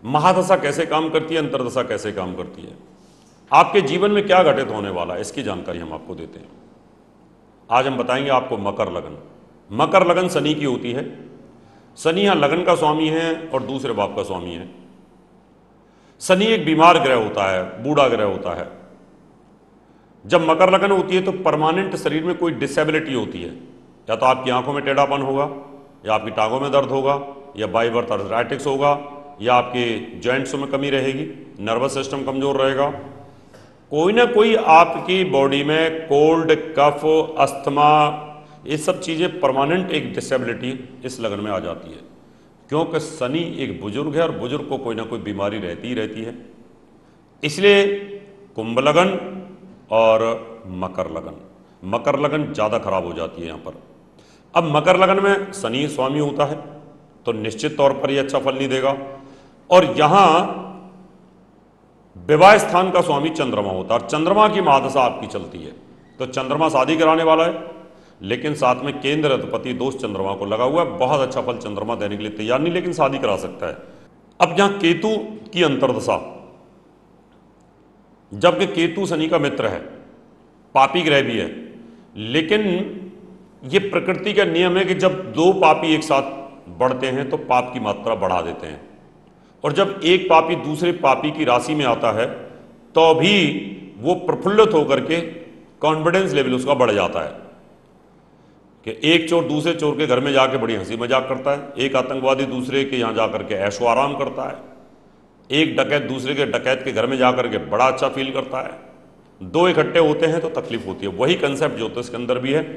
महादशा कैसे काम करती है, अंतर्दशा कैसे काम करती है, आपके जीवन में क्या घटित होने वाला है, इसकी जानकारी हम आपको देते हैं। आज हम बताएंगे आपको मकर लगन। मकर लगन शनि की होती है। शनि यहां लगन का स्वामी है और दूसरे भाव का स्वामी है। शनि एक बीमार ग्रह होता है, बूढ़ा ग्रह होता है। जब मकर लगन होती है तो परमानेंट शरीर में कोई डिसेबिलिटी होती है, या तो आपकी आंखों में टेढ़ापन होगा, या आपकी टांगों में दर्द होगा, या बाई बर्थ आर्थराइटिस होगा, या आपके जॉइंट्स में कमी रहेगी, नर्वस सिस्टम कमजोर रहेगा, कोई ना कोई आपकी बॉडी में कोल्ड, कफ, अस्थमा, ये सब चीज़ें परमानेंट एक डिसेबिलिटी इस लगन में आ जाती है, क्योंकि शनि एक बुजुर्ग है और बुजुर्ग को कोई ना कोई बीमारी रहती ही रहती है। इसलिए कुंभ लगन और मकर लगन, मकर लगन ज़्यादा खराब हो जाती है यहाँ पर। अब मकर लगन में शनि स्वामी होता है तो निश्चित तौर पर ये अच्छा फल नहीं देगा, और यहाँ विवाह स्थान का स्वामी चंद्रमा होता है, और चंद्रमा की महादशा आपकी चलती है, तो चंद्रमा शादी कराने वाला है, लेकिन साथ में केंद्र अधिपति दोष चंद्रमा को लगा हुआ है। बहुत अच्छा फल चंद्रमा देने के लिए तैयार नहीं, लेकिन शादी करा सकता है। अब यहां केतु की अंतर्दशा, जबकि केतु शनि का मित्र है, पापी ग्रह भी है, लेकिन यह प्रकृति का नियम है कि जब दो पापी एक साथ बढ़ते हैं तो पाप की मात्रा बढ़ा देते हैं, और जब एक पापी दूसरे पापी की राशि में आता है तो भी वो प्रफुल्लित होकर के कॉन्फिडेंस लेवल उसका बढ़ जाता है कि एक चोर दूसरे चोर के घर में जाके बड़ी हंसी मजाक करता है, एक आतंकवादी दूसरे के यहाँ जाकर के ऐशो आराम करता है, एक डकैत दूसरे के डकैत के घर में जाकर के बड़ा अच्छा फील करता है। दो इकट्ठे होते हैं तो तकलीफ होती है। वही कंसेप्ट ज्योतिष के अंदर भी है।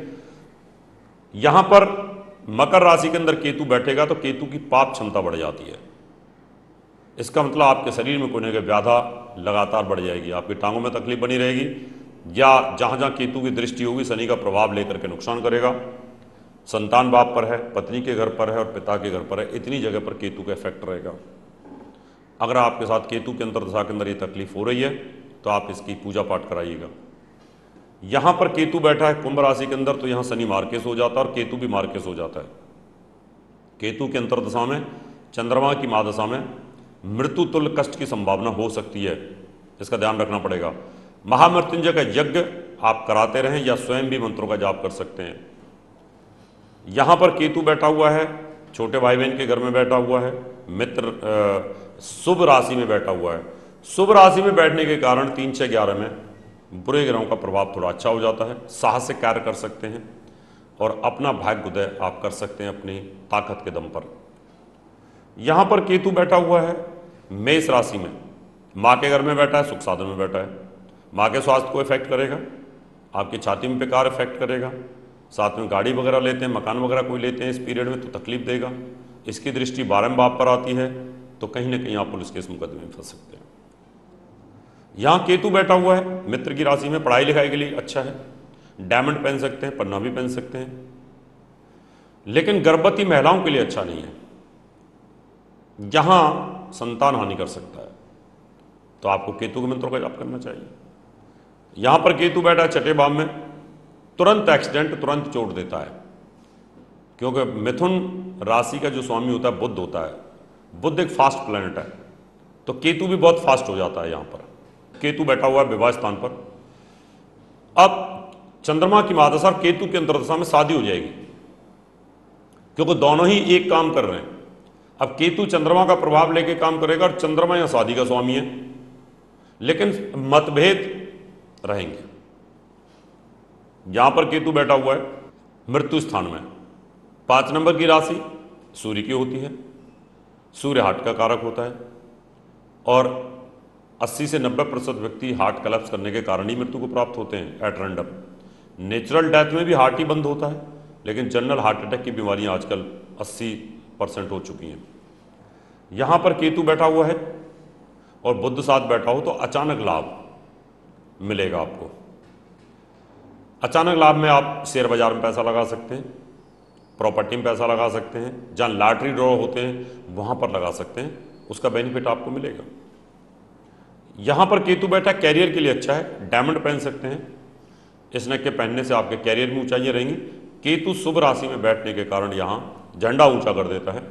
यहां पर मकर राशि के अंदर केतु बैठेगा तो केतु की पाप क्षमता बढ़ जाती है। इसका मतलब आपके शरीर में कोई ना कोई व्याधा लगातार बढ़ जाएगी, आपकी टांगों में तकलीफ बनी रहेगी, या जहां जहां केतु की दृष्टि होगी शनि का प्रभाव लेकर के नुकसान करेगा। संतान बाप पर है, पत्नी के घर पर है और पिता के घर पर है, इतनी जगह पर केतु का इफेक्ट रहेगा। अगर आपके साथ केतु के अंतर्दशा के अंदर ये तकलीफ हो रही है तो आप इसकी पूजा पाठ कराइएगा। यहां पर केतु बैठा है कुंभ राशि के अंदर, तो यहां शनि मार्केस हो जाता है और केतु भी मार्केस हो जाता है। केतु के अंतर्दशा में, चंद्रमा की महादशा में मृत्यु तुल्य कष्ट की संभावना हो सकती है, इसका ध्यान रखना पड़ेगा। महामृत्युंजय का यज्ञ आप कराते रहें या स्वयं भी मंत्रों का जाप कर सकते हैं। यहां पर केतु बैठा हुआ है, छोटे भाई बहन के घर में बैठा हुआ है, मित्र शुभ राशि में बैठा हुआ है। शुभ राशि में बैठने के कारण 3, 6, 11 में बुरे ग्रहों का प्रभाव थोड़ा अच्छा हो जाता है, साहसिक कार्य कर सकते हैं और अपना भाग्य उदय आप कर सकते हैं अपनी ताकत के दम पर। यहां पर केतु बैठा हुआ है मेष राशि में, मां के घर में बैठा है, सुख साधन में बैठा है। मां के स्वास्थ्य को इफेक्ट करेगा, आपकी छाती में बेकार इफेक्ट करेगा, साथ में गाड़ी वगैरह लेते हैं, मकान वगैरह कोई लेते हैं इस पीरियड में तो तकलीफ देगा। इसकी दृष्टि 12वें भाव पर आती है तो कहीं ना कहीं आप पुलिस केस मुकदमे में फंस सकते हैं। यहां केतु बैठा हुआ है मित्र की राशि में, पढ़ाई लिखाई के लिए अच्छा है, डायमंड पहन सकते हैं, पन्ना भी पहन सकते हैं, लेकिन गर्भवती महिलाओं के लिए अच्छा नहीं है। यहां संतान हानि कर सकता है, तो आपको केतु के मंत्रों का जाप करना चाहिए। यहां पर केतु बैठा है छठे भाव में, तुरंत एक्सीडेंट, तुरंत चोट देता है, क्योंकि मिथुन राशि का जो स्वामी होता है बुध होता है। बुध एक फास्ट प्लैनेट है, तो केतु भी बहुत फास्ट हो जाता है। यहां पर केतु बैठा हुआ है विवाह स्थान पर। अब चंद्रमा की महादशा और केतु के अंतर्दशा में शादी हो जाएगी, क्योंकि दोनों ही एक काम कर रहे हैं। अब केतु चंद्रमा का प्रभाव लेके काम करेगा और चंद्रमा यहां शादी का स्वामी है, लेकिन मतभेद रहेंगे। यहां पर केतु बैठा हुआ है मृत्यु स्थान में। 5 नंबर की राशि सूर्य की होती है, सूर्य हार्ट का कारक होता है, और 80 से 90% व्यक्ति हार्ट कलेप्स करने के कारण ही मृत्यु को प्राप्त होते हैं एट रैंडम। नेचुरल डेथ में भी हार्ट ही बंद होता है, लेकिन जनरल हार्ट अटैक की बीमारियां आजकल 80% हो चुकी हैं। यहां पर केतु बैठा हुआ है और बुध साथ बैठा हो तो अचानक लाभ मिलेगा आपको। अचानक लाभ में आप शेयर बाजार में पैसा लगा सकते हैं, प्रॉपर्टी में पैसा लगा सकते हैं, जहां लॉटरी ड्रॉ होते हैं वहां पर लगा सकते हैं, उसका बेनिफिट आपको मिलेगा। यहां पर केतु बैठा कैरियर के लिए अच्छा है, डायमंड पहन सकते हैं, इस नेक के पहनने से आपके कैरियर में ऊंचाइयां रहेंगी। केतु शुभ राशि में बैठने के कारण यहां झंडा ऊंचा कर देता है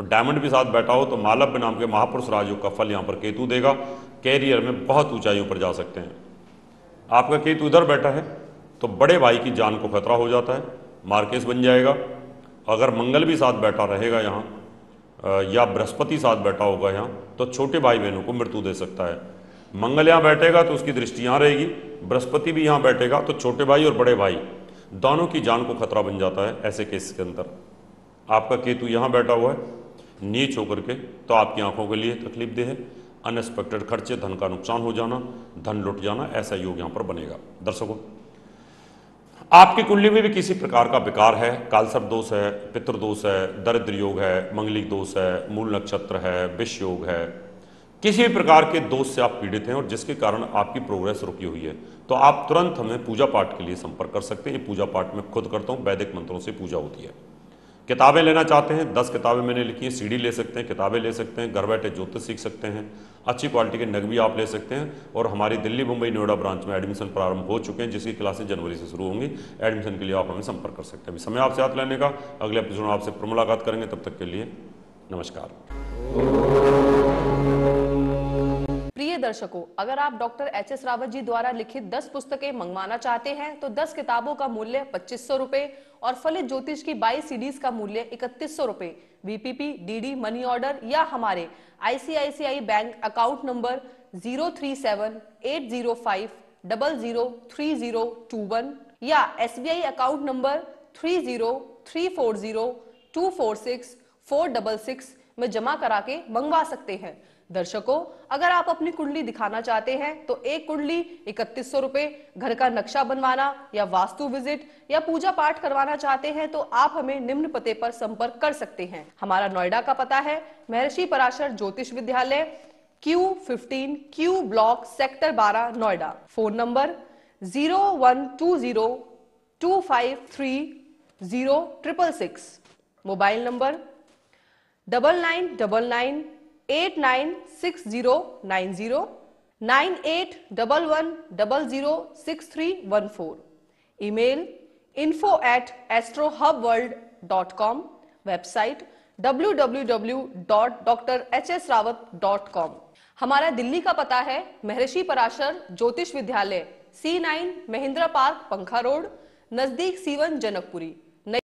और डायमंड भी साथ बैठा हो तो मालव्य नाम के महापुरुष राजयोग का फल यहाँ पर केतु देगा। कैरियर में बहुत ऊंचाइयों पर जा सकते हैं। आपका केतु इधर बैठा है तो बड़े भाई की जान को खतरा हो जाता है, मार्केस बन जाएगा। अगर मंगल भी साथ बैठा रहेगा यहाँ या बृहस्पति साथ बैठा होगा यहाँ तो छोटे भाई बहनों को मृत्यु दे सकता है। मंगल यहाँ बैठेगा तो उसकी दृष्टि यहाँ रहेगी, बृहस्पति भी यहाँ बैठेगा तो छोटे भाई और बड़े भाई दोनों की जान को खतरा बन जाता है। ऐसे केस के अंदर आपका केतु यहाँ बैठा हुआ है नीच होकर के तो आपकी आंखों के लिए तकलीफ दे है। अनएक्सपेक्टेड खर्चे, धन का नुकसान हो जाना, धन लुट जाना, ऐसा योग यहाँ पर बनेगा। दर्शकों, आपकी कुंडली में भी किसी प्रकार का विकार है, कालसर्प दोष है, पितृदोष है, दरिद्र योग है, मंगलिक दोष है, मूल नक्षत्र है, विष योग है, किसी भी प्रकार के दोष से आप पीड़ित हैं और जिसके कारण आपकी प्रोग्रेस रुकी हुई है, तो आप तुरंत हमें पूजा पाठ के लिए संपर्क कर सकते हैं। ये पूजा पाठ मैं खुद करता हूँ, वैदिक मंत्रों से पूजा होती है। किताबें लेना चाहते हैं, 10 किताबें मैंने लिखी हैं, सीडी ले सकते हैं, किताबें ले सकते हैं, घर बैठे ज्योतिष सीख सकते हैं, अच्छी क्वालिटी के नग भी आप ले सकते हैं। और हमारी दिल्ली, मुंबई, नोएडा ब्रांच में एडमिशन प्रारंभ हो चुके हैं, जिसकी क्लासेस जनवरी से शुरू होंगी। एडमिशन के लिए आप हमें संपर्क कर सकते हैं। अभी समय आपसे हाथ लेने का, अगले एपिसोड में आपसे फिर मुलाकात करेंगे। तब तक के लिए नमस्कार। प्रिय दर्शकों, अगर आप डॉक्टर एच.एस. रावत जी द्वारा लिखित 10 पुस्तकें मंगवाना चाहते हैं तो 10 किताबों का मूल्य 2500 रुपए और फलित ज्योतिष की 22 सीडीज का मूल्य 3100 रुपए वीपीपी, डीडी, मनी ऑर्डर या हमारे आईसीआईसीआई बैंक अकाउंट नंबर 0378050003021 या एसबीआई अकाउंट नंबर 3034024646 में जमा करा के मंगवा सकते हैं। दर्शकों, अगर आप अपनी कुंडली दिखाना चाहते हैं तो एक कुंडली 3100 रुपए, घर का नक्शा बनवाना या वास्तु विजिट या पूजा पाठ करवाना चाहते हैं तो आप हमें निम्न पते पर संपर्क कर सकते हैं। हमारा नोएडा का पता है महर्षि पराशर ज्योतिष विद्यालय, Q15 Q block, sector 12, Noida. Phone number 0120253066, mobile number 9999896090 9811006314। Email info@astrohubworld.com, website www.drhsrawat.com। हमारा दिल्ली का पता है महर्षि पराशर ज्योतिष विद्यालय, C9 महिंद्रा पार्क, पंखा रोड, नजदीक सीवन, जनकपुरी।